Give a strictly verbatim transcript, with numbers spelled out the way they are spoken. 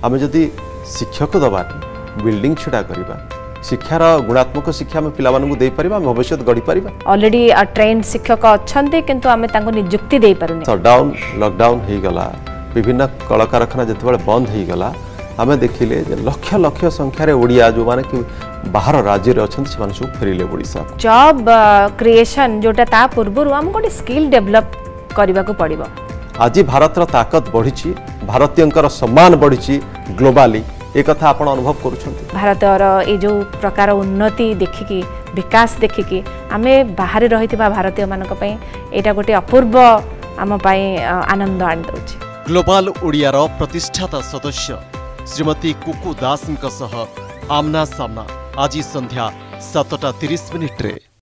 आम जदि शिक्षक दबानी बिल्डिंग छुड़ा करवा शिक्षार गुणात्मक शिक्षा आम पिलाମାନଙ୍କୁ ଦେଇପାରିବା भविष्य गढ़ी पारिबा। ऑलरेडी ट्रेन शिक्षक अच्छे किंतु आम नियुक्ति दे पारुनी। सटडाउन लॉकडाउन हो गला विभिन्न कल कारखाना जिते बंद हो गला आम देखिले लक्ष लक्ष संख्यार ओडिया जो माने कि बाहर राज्य रे अछन से सब फेरिले ओडिशा। जॉब क्रिएशन जोटा ता पूर्व आम गोटे स्किल डेवलप करने को पड़िबो। आज भारत ताकत बढ़ी भारतीय सम्मान बढ़ी ग्लोबाली एक कथा आपण अनुभव करुछंती। भारतर ये जो प्रकार उन्नति देखिकी विकास देखिकी आमे बाहर रहिथिबा भारतीय मानक पई एटा गोटे अपूर्व आम पई आनंद आनि दउछि। ग्लोबल ओडियार प्रतिष्ठाता सदस्य श्रीमती कुकु दास सह आमना सामना आज संध्या सातटा तीस मिनिट्रे।